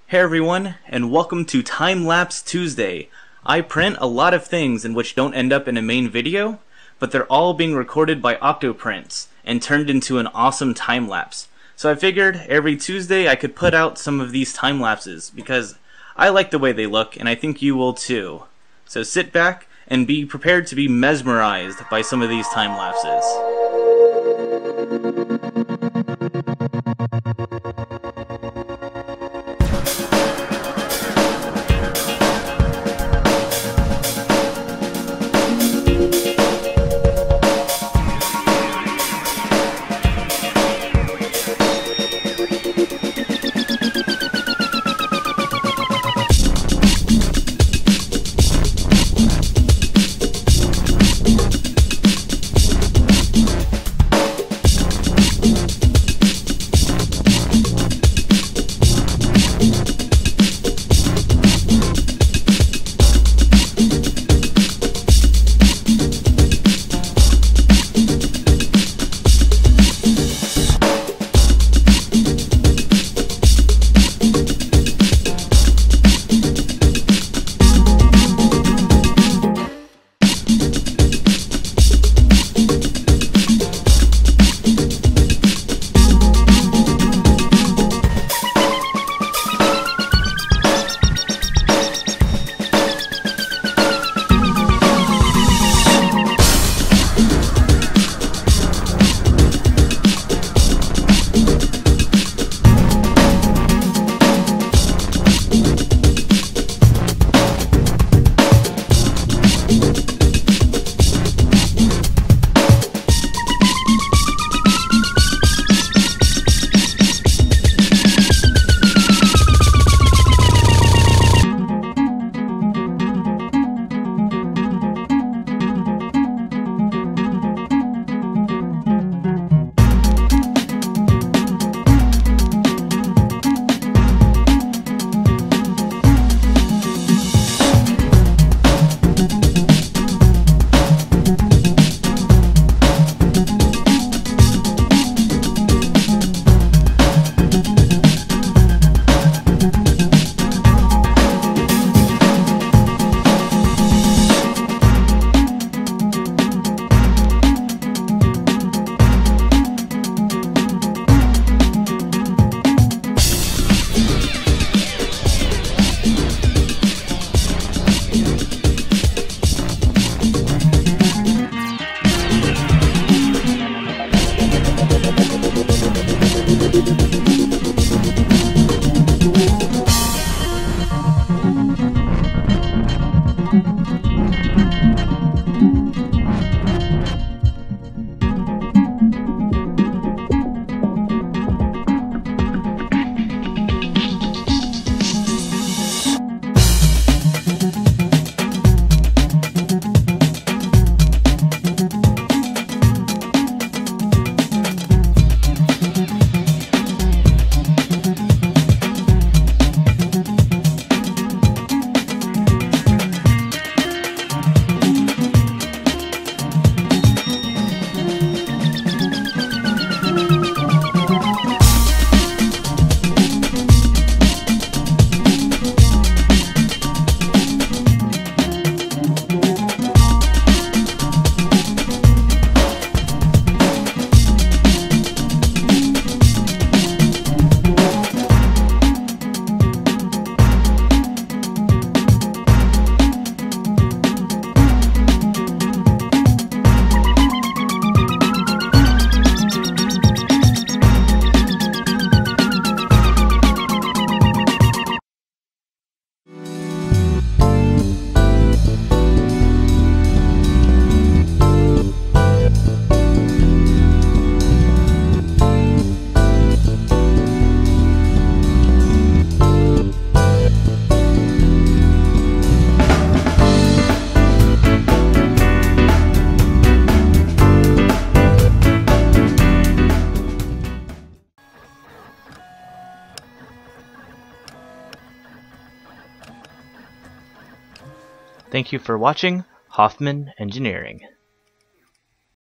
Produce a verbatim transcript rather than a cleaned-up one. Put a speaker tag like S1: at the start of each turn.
S1: Hey everyone, and welcome to Timelapse Tuesday. I print a lot of things in which don't end up in a main video, but they're all being recorded by OctoPrint and turned into an awesome time lapse. So I figured every Tuesday I could put out some of these time lapses because I like the way they look and I think you will too. So sit back and be prepared to be mesmerized by some of these time lapses.
S2: Thank you for watching Hoffman Engineering.